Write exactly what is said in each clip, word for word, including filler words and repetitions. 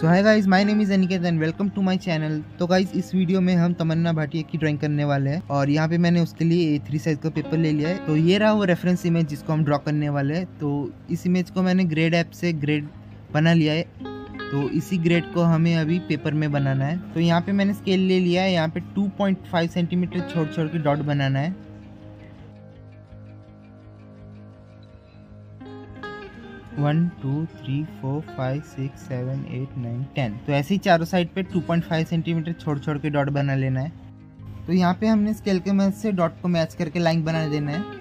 So hi guys, my name is Aniket and welcome to my channel. तो guys, इस video में हम तमन्ना भाटिया की ड्राइंग करने वाले हैं और यहाँ पे मैंने उसके लिए ए थ्री साइज का पेपर ले लिया है। तो ये रहा वो रेफरेंस इमेज जिसको हम ड्रॉ करने वाले हैं। तो इस इमेज को मैंने ग्रेड ऐप से ग्रेड बना लिया है। तो इसी ग्रेड को हमें अभी पेपर में बनाना है। तो यहाँ पे मैंने स्केल ले लिया है। यहाँ पे टू पॉइंट फाइव सेंटीमीटर छोड़ छोड़ के डॉट बनाना है। One two three four five six seven eight nine ten. तो ऐसे ही चारों साइड पे टू पॉइंट फाइव सेंटीमीटर छोड़ छोड़ के डॉट बना लेना है। तो यहाँ पे हमने स्केल के मदद से डॉट को मैच करके लाइन बना देना है।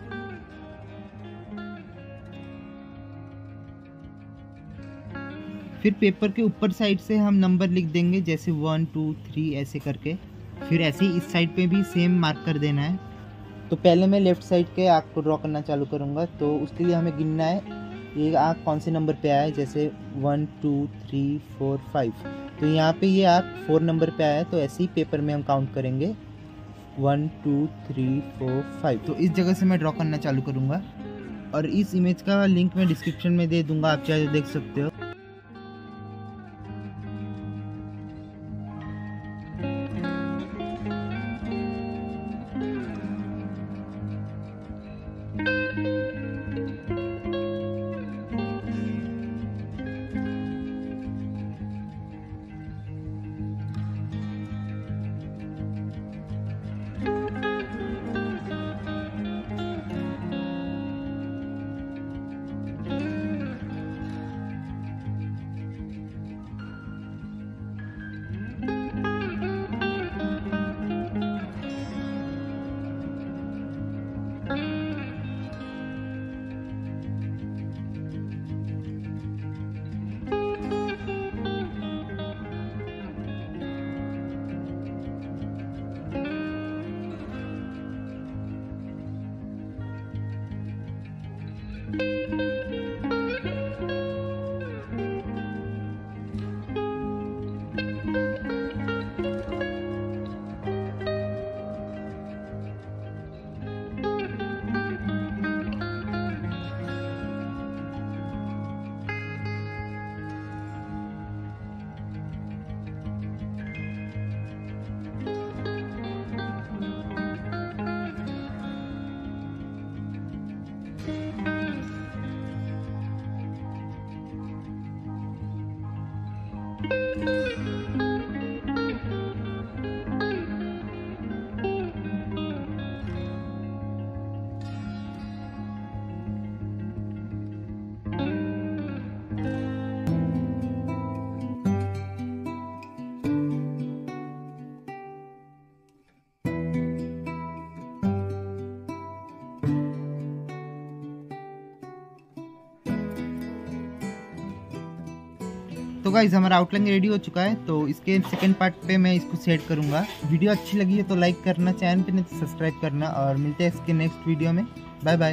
फिर पेपर के ऊपर साइड से हम नंबर लिख देंगे, जैसे वन टू थ्री ऐसे करके। फिर ऐसे ही इस साइड पे भी सेम मार्क कर देना है। तो पहले मैं लेफ्ट साइड के आर्क को ड्रॉ करना चालू करूँगा। तो उसके लिए हमें गिनना है ये आर्क कौन से नंबर पे आया है, जैसे one two three four five. तो यहाँ पे ये आर्क फोर नंबर पे आया है। तो ऐसे ही पेपर में हम काउंट करेंगे one two three four five. तो इस जगह से मैं ड्रॉ करना चालू करूँगा और इस इमेज का लिंक मैं डिस्क्रिप्शन में दे दूँगा, आप चाहे देख सकते हो। तो गाइस, हमारा आउटलाइन रेडी हो चुका है। तो इसके सेकंड पार्ट पे मैं इसको सेट करूंगा। वीडियो अच्छी लगी है तो लाइक करना, चैनल पे नहीं तो सब्सक्राइब करना, और मिलते हैं इसके नेक्स्ट वीडियो में। Bye bye.